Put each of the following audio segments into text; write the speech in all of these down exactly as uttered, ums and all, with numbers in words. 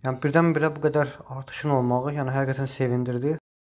Yəni birdən-birə bu qədər artışın olmağı, yəni həqiqətən sevindirdi.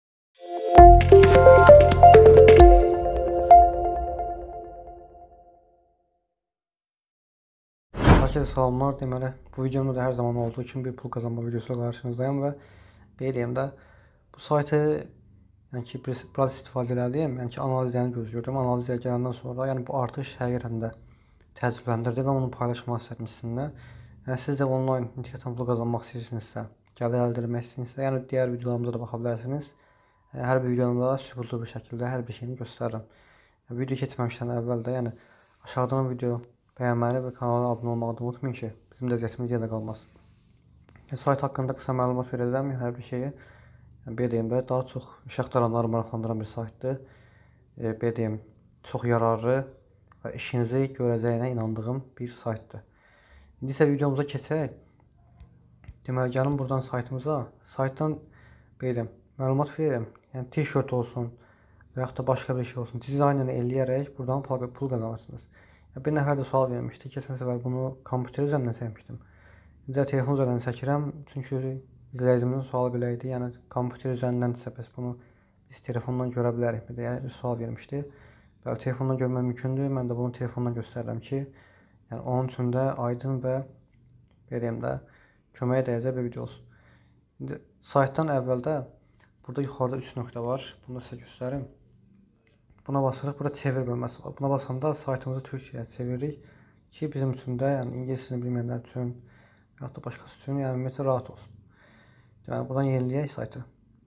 Herkese salamlar. Deməli, bu videomda da hər zaman olduğu kimi bir pul qazanma videosuyla qarşınızdayım və deyirəm də bu saytı yəni ki biraz istifadə edəliyəm. Yəni ki analizlərini gözləyirdim. Analizlər gələndən sonra yəni bu artış həqiqətən də təəccübləndirdi və onu paylaşmaq istədim sizinlə. Yəni siz də onlayn inteqrasiya pulu qazanmaq istəyirsinizsə, gəlir əldə etmək istəyirsinizsə, yəni digər videolarımıza da baxa bilərsiniz. Hər bir videomda sübutlu bir şəkildə hər bir şeyini göstərirəm. Yəni, video keçməmişdən əvvəl də yəni aşağıdan video bəyənməyi və kanala abunə olmağı da unutmayın ki, bizim də əziyyətimiz yerdə qalmasın. Yəni, sayt haqqında qısa məlumat verəcəm, yəni hər bir şeyi. Yəni, belə deyim də, daha çox iş axtaranları maraqlandıran bir saytdır. E, belə deyim, çox yararlı və işinizi görəcəyinə inandığım bir saytdır. İndi isə videomuza keçək. Deməli, gəlin buradan saytımıza. Saytdan belə deyim, məlumat verirəm. Yəni, t-shirt olsun və yaxud da başqa bir şey olsun. Dizaynını eləyərək buradan pul qazanırsınız. Bir nəfər də sual vermişdi. Keçən səfər bunu kompüter üzərindən çəkmişdim. İndi də telefon üzərindən çəkirəm. Çünki izləyicimizin sualı belə idi. Yəni kompüter üzərindəndirsə bəs bunu biz telefondan görə bilərikmi deyə bir sual vermişdi. Bəli, telefondan görmək mümkündür. Mən də bunu telefondan göstərirəm ki, yəni onun üçün də aydın və belə deyim də köməyə dəyəcək bir video olsun. İndi saytdan əvvəldə burada yuxarıda üç nöqtə var. Bunu da sizə göstərim. Buna basırıq. Burada çevir bölməsi var. Buna basanda saytımızı Türkçəyə çeviririk ki, bizim üçün də, yəni ingiliscəsini bilməyənlər üçün və ya da başqası üçün, yəni ümumiyyətlə rahat olsun. Deməli, buradan yeniləyək saytı.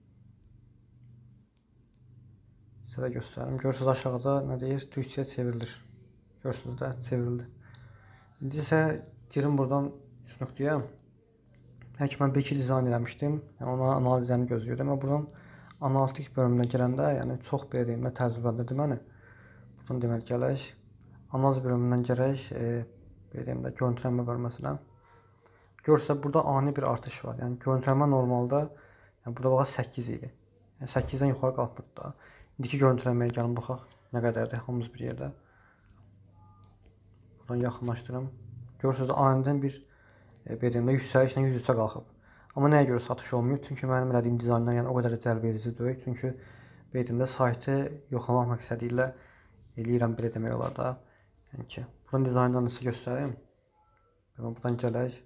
Sizə də göstərim. Görürsünüz aşağıda nə deyir? Türkçəyə çevrilir. Görürsünüz də çevrildi. İndi isə girin buradan üç nöqtəyə. Hələ ki mən bir iki dizayn eləmişdim. Yəni ona analizlərini gözləyirdim. Və buradan analitik bölümünə girəndə, yəni çox belə deyim də təəccübləndirdi məni. Buradan deməli gələk. Analiz bölümündən gələk, e, belə deyim də görüntülənmə bölməsinə. Görürsünüz burada ani bir artış var. Yəni görüntülənmə normalda yəni burada bax səkkiz idi. Yəni səkkizdən yuxarı qalxmırdı da. İndiki görüntülənməyə gəlin baxaq nə qədərdir hamımız bir yerdə. Buradan yaxınlaşdırım. Görürsünüz anidən bir e, belə deyim də yüksəlişlə yüz üçə qalxıb. Amma nəyə görə satış olmuyor? Çünki mənim elədiyim dizaynlar yəni o qədər cəlb edici deyil. Çünki belə deyim də saytı yoxlamaq məqsədi ilə eləyirəm belə demək olar da. Yəni ki, buradan dizaynlarını sizə göstəreyim. Buradan gələk.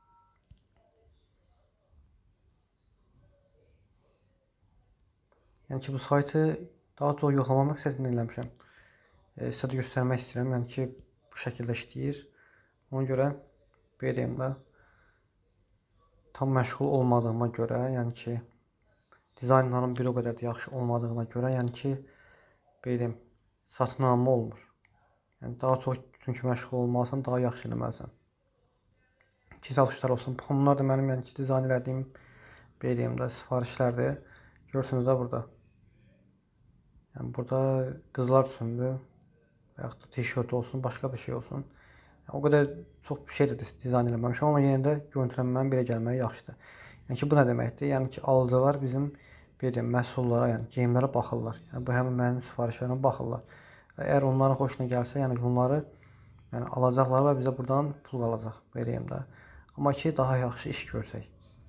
Yəni ki, bu saytı daha çox yoxlamaq məqsədi ilə eləmişəm. E, sizə də göstərmək istəyirəm. Yəni ki, bu şəkildə işləyir. Ona görə belə deyim də tam məşğul olmadığıma görə, yəni ki, dizaynların bir o qədər də yaxşı olmadığına görə, yəni ki, belə deyim, satın alma olmur. Yəni daha çox çünki məşğul olmalısan, daha yaxşı eləməlisən. Ki, satışlar olsun. Bunlar da mənim yəni ki, dizayn elədiyim, belə deyim də sifarişlərdir. Görürsünüz də burada. Yəni burada qızlar üçündür. Və yaxud da t-shirt olsun, başqa bir şey olsun. O qədər çox bir şey də dizayn eləməmişəm, amma yenə də görüntülənmənin belə gəlməyi yaxşıdır. Yəni ki, bu nə deməkdir? Yəni ki, alıcılar bizim belə deyim, məhsullara, yəni geyimlərə baxırlar. Yəni bu həmin mənim sifarişlərimə baxırlar. Və əgər onların xoşuna gəlsə, yəni bunları yəni alacaqlar və bizə buradan pul qalacaq, belə deyim də. Amma ki, daha yaxşı iş görsək.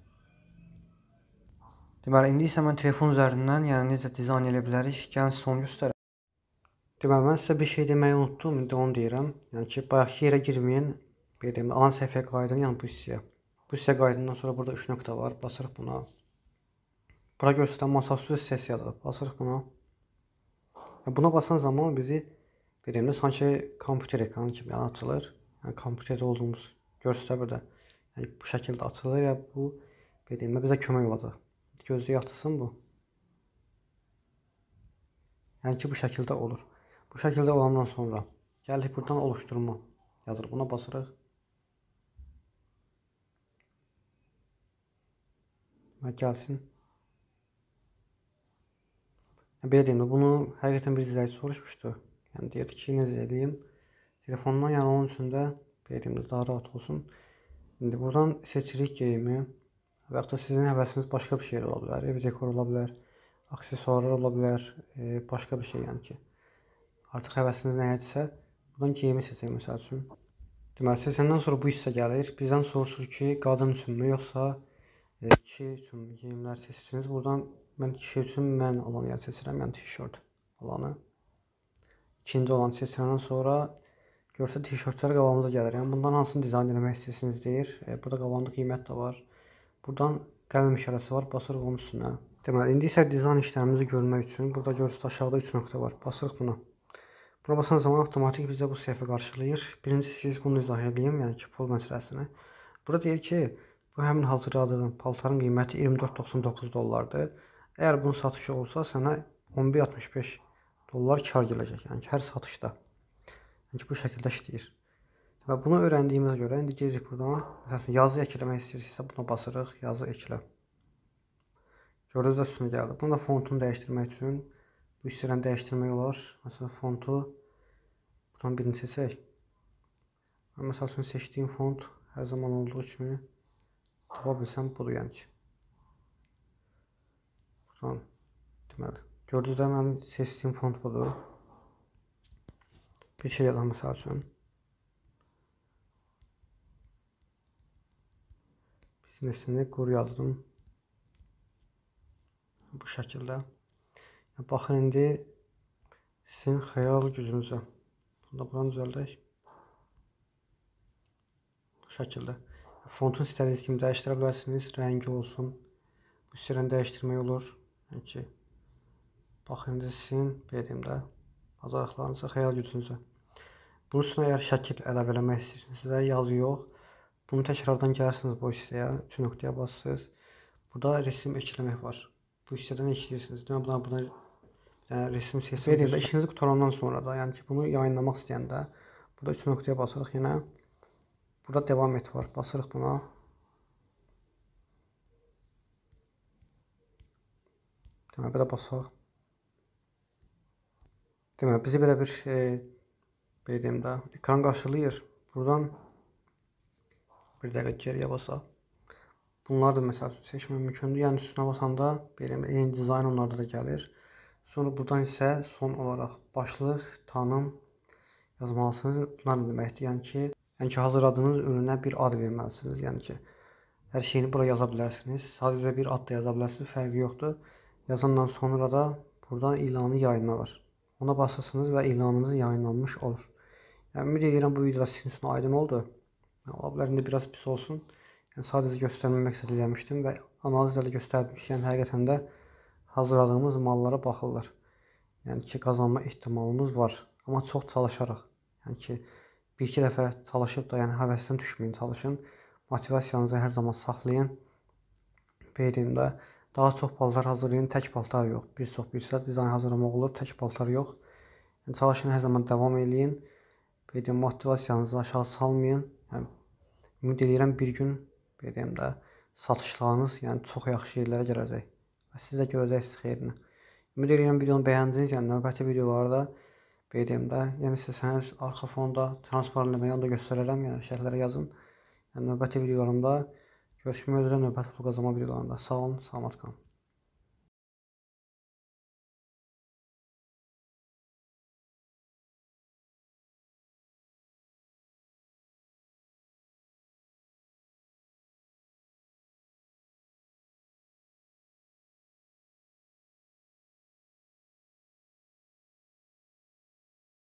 Deməli, indi isə mən telefon üzərindən, yəni necə dizayn edə bilərik, gəlin sizə onu göstərəm. Deməli, mən sizə bir şey deməyi unutdum, indi onu deyirəm. Yəni ki, bayaqki yerə girməyin, belə deyim, ana səhifəyə qayıdın, yəni bu hissəyə. Bu hissəyə qayıdandan sonra burada üç nöqtə var, basırıq buna. Bura göstərən masaüstü hissəsi yazılıb, basırıq buna. Buna basan zaman bizi, belə deyim, sanki kompüter ekranı kimi yəni, açılır. Yəni, kompüterdə olduğumuz göstər burada. Yəni, bu şəkildə açılır ya, bu, belə deyim, bizə kömək olacaq. Gözlüyü açılsın bu. Yəni ki, bu şəkildə olur. Bu şəkildə olandan sonra gəlirik buradan oluşturma yazılır. Buna basırıq. Və gəlsin. Belə deyim, bunu həqiqətən bir izləyici soruşmuşdu. Yəni deyirdi ki, necə edeyim? Telefondan yəni onun üçün də belə deyim, daha rahat olsun. İndi buradan seçirik geyimi və yaxud da sizin həvəsiniz başqa bir şey ola bilər. Ev dekoru ola bilər, aksesuarlar ola bilər, e, başqa bir şey yəni ki. Artıq həvəsiniz nəyədirsə, buradan geyimi seçək məsəl üçün. Deməli, seçəndən sonra bu hissə gəlir. Bizdən soruşur ki, qadın üçünmü, yoxsa E, kişi üçün geyimlər seçirsiniz. Buradan mən kişi üçün mən olanı yəni seçirəm, yəni tişört olanı. İkinci olanı seçəndən sonra görsə tişörtlər qabağımıza gəlir. Yəni bundan hansını dizayn etmək istəyirsiniz deyir. E, burada qabağında qiymət də var. Buradan qələm işarəsi var. Basırıq onun üstünə. Deməli, indi isə dizayn işlərimizi görmək üçün burada görürsünüz aşağıda üç nöqtə var. Basırıq buna. Buna basan zaman avtomatik bizə bu səhifə qarşılayır. Birinci siz bunu izah edeyim, yəni ki, pul məsələsini. Burada deyir ki, bu həmin hazırladığın paltarın qiyməti iyirmi dörd doxsan doqquz dollardır. Əgər bunun satışı olsa sənə on bir altmış beş dollar kar gələcək. Yəni ki, hər satışda. Yəni ki, bu şəkildə işləyir. Və bunu öyrəndiyimizə görə indi gedirik buradan. Məsələn, yazı ekləmək istəyirsinizsə buna basırıq, yazı eklə. Gördünüz də üstünə gəldi. Bunu da fontunu dəyişdirmək üçün bu hissəni dəyişdirmək olar. Məsələn, fontu buradan birini seçək. Məsəl üçün seçdiyim font hər zaman olduğu kimi tapa bilsəm budur yəni ki. Buradan deməli. Gördünüz də mənim seçdiyim font budur. Bir şey yazam məsəl üçün. Biznesini qur yazdım. Bu şəkildə. Baxın indi sizin xəyal gücünüzə. Bunu da buradan düzəldək. Bu şəkildə. Fontun istədiyiniz kimi dəyişdirə bilərsiniz. Rəngi olsun. Bu hissəni dəyişdirmək olur. Yəni ki, baxın indi sizin bedimdə bacarıqlarınıza, xəyal gücünüzə. Bunun üstünə əgər şəkil əlavə eləmək istəyirsinizsə yazı yox. Bunu təkrardan gəlirsiniz bu hissəyə. Üç nöqtəyə basırsınız. Burada resim ekləmək var. Bu hissədən ekləyirsiniz. Demək buna buna yəni resim seçim verir və işinizi qutarandan sonra da, yəni ki, bunu yayınlamaq istəyəndə burada üç nöqtəyə basırıq yenə. Burada devam et var. Basırıq buna. Demək belə basaq. Demək bizi belə bir e, belə deyim də ekran qarşılayır. Buradan bir dəqiqə geriyə basaq. Bunlar da məsəl üçün seçmək mümkündür. Yəni üstünə basanda belə eyni dizayn onlarda da gəlir. Sonra buradan isə son olaraq başlıq, tanım yazmalısınız. Bunlar nə deməkdir? Yəni ki, yəni ki, hazırladığınız ürünə bir ad verməlisiniz. Yəni ki, hər şeyini bura yaza bilərsiniz. Sadəcə bir ad da yaza bilərsiniz, fərqi yoxdur. Yazandan sonra da buradan ilanı yayınla var. Ona basırsınız və ilanınız yayınlanmış olur. Yəni ümid edirəm bu videoda sizin üçün aydın oldu. Ola bilər indi biraz pis olsun. Yəni sadəcə göstərmək məqsədilə eləmişdim və analizlə göstərdim ki, yəni həqiqətən də hazırladığımız mallara baxırlar. Yəni ki, qazanma ehtimalımız var. Amma çox çalışaraq. Yəni ki, bir-iki dəfə çalışıb da, yəni həvəsdən düşməyin, çalışın. Motivasiyanızı hər zaman saxlayın. Beynimdə daha çox paltar hazırlayın, tək paltar yox. Bir çox bilsə dizayn hazırlamaq olur, tək paltar yox. Yəni çalışın, hər zaman davam eləyin. Beynim motivasiyanızı aşağı salmayın. Yəni ümid edirəm bir gün beynimdə satışlarınız, yəni çox yaxşı yerlərə gələcək. Və siz də görəcəksiniz xeyrini. Ümid edirəm videonu bəyəndiniz. Yəni növbəti videolarda B D M-də, yəni istəsəniz arxa fonda transparentləməyi onu da göstərərəm. Yəni şərhlərə yazın. Yəni növbəti videolarımda görüşmək üzrə növbəti pul qazanma videolarında. Sağ olun, salamat qalın.